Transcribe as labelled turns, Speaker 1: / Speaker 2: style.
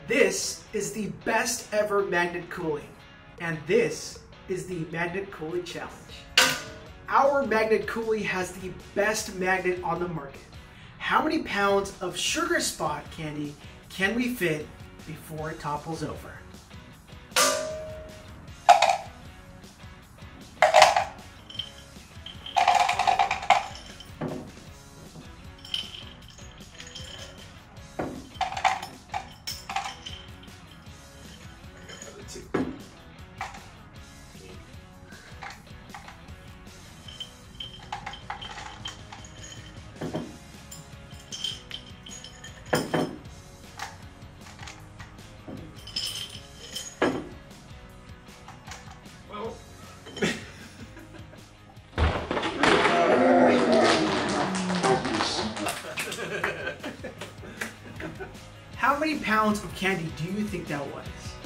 Speaker 1: This is the best ever magnet coolie, and this is the Magnet Coolie Challenge. Our Magnet Coolie has the best magnet on the market. How many pounds of sugar spot candy can we fit before it topples over? How many pounds of candy do you think that was?